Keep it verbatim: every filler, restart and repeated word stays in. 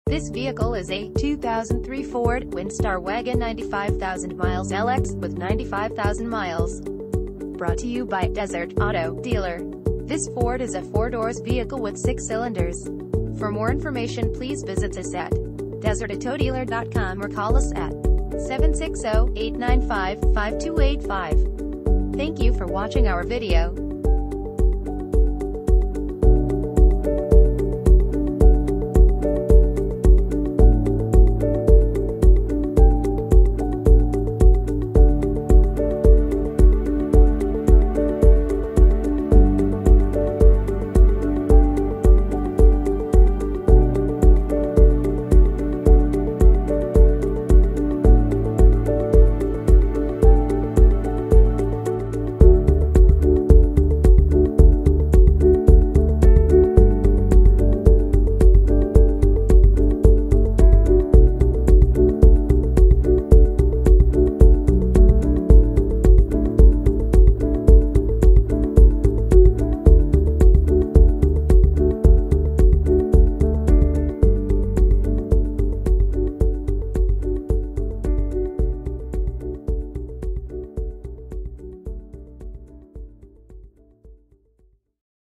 This vehicle is a two thousand three Ford Windstar Wagon ninety-five thousand miles L X, with ninety-five thousand miles. Brought to you by Desert Auto Dealer. This Ford is a four-doors vehicle with six cylinders. For more information, please visit us at desert auto dealer dot com or call us at seven six zero, eight nine five, five two eight five. Thank you for watching our video.